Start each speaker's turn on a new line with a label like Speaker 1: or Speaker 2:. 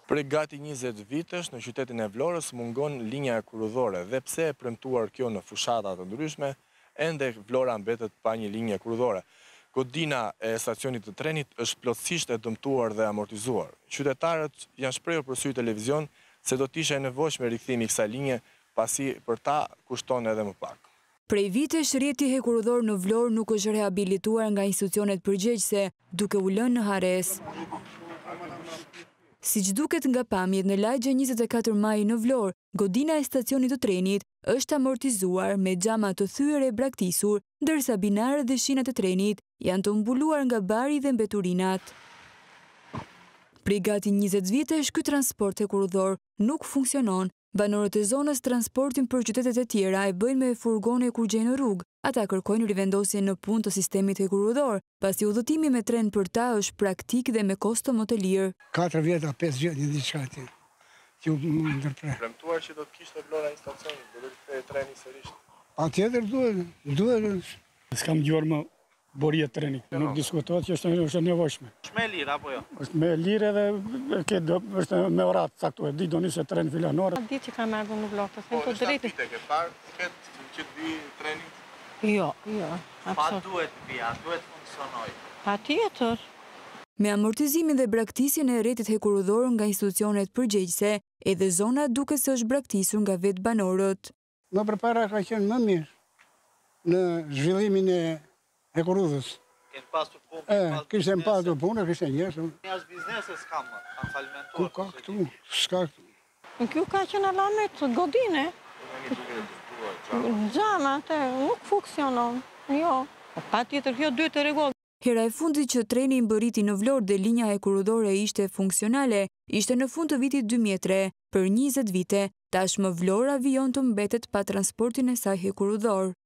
Speaker 1: Prej gati 20 vitesh në qytetin e Vlorës mungon linja e kurudhore dhe pse e premtuar kjo në fushata të ndryshme, ende Vlora mbetet pa një linje kurudhore. Godina e stacionit të trenit është plotësisht e dëmtuar dhe amortizuar. Qytetarët janë shprehur për sy televizion se do të ishte e nevojshme rikthimi i kësaj linje, pasi për ta kushton edhe më pak.
Speaker 2: Prej vitesh rrjeti hekurudhor në Vlorë nuk është rehabilituar nga institucionet përgjegjëse, duke u lënë në hares. Siç duket nga pamjet në lagje 24 Maj në Vlorë, godina e stacionit të trenit është amortizuar me xhama të thyer e braktisur, ndërsa binarët dhe shinat e trenit janë të mbuluar nga bari dhe mbeturinat. Prej gati 20 vitesh ky transport hekurudhor nuk funksionon. Banorët e zonës transportin për qytetet e tjera e bëjnë me furgone kur gjejnë në rrugë. Ata kërkojnë rivendosjen në punë të sistemit hekurudhor, pasi udhëtimi me tren për ta është praktik dhe me kosto më të lirë.
Speaker 3: 4 vjeta, 5 vjetë, një diçka ti. Që më ndërpre.
Speaker 1: Premtuar që do të kishte Vlora një stacion, do të kthehej treni sërish.
Speaker 3: Patjetër duhet.
Speaker 4: S'kam dëgjuar më borje treni. Nuk diskutohet që është e nevojshme.
Speaker 5: Është me lirë apo jo?
Speaker 4: Është me lirë edhe është me orat caktuar. Di do nisë tren filanor.
Speaker 6: Di që kam ardhur në Vlorë, them po drejtë.
Speaker 1: Ke parë tiket që të vi treni?
Speaker 6: Jo.
Speaker 5: Pa duhet vija, duhet funksionoj.
Speaker 6: Patjetër.
Speaker 2: Me amortizimin dhe braktisjen e rrjetit hekurudhor nga institucionet përgjegjëse, edhe zona duket se është braktisur nga vetë banorët.
Speaker 3: Më përpara ka qenë më mirë në zhvillimin e hekurudhës.
Speaker 5: Kënë pasur punë,
Speaker 3: kishte pasur punë, kishte njerëz.
Speaker 5: Një është biznese s'kam më, kanë falimentuar.
Speaker 3: Ku ka këtu? S'ka këtu.
Speaker 6: Kjo ka qenë alamet godine. Xhama atë nuk funksionon. Jo. Patjetër kjo duhet të rregullohet.
Speaker 2: Hera e fundit që treni mbërriti në Vlorë dhe linja hekurudhore ishte funksionale, ishte në fund të vitit 2003. Për 20 vite, tashmë Vlora vijon të mbetet pa transportin e saj hekurudhor.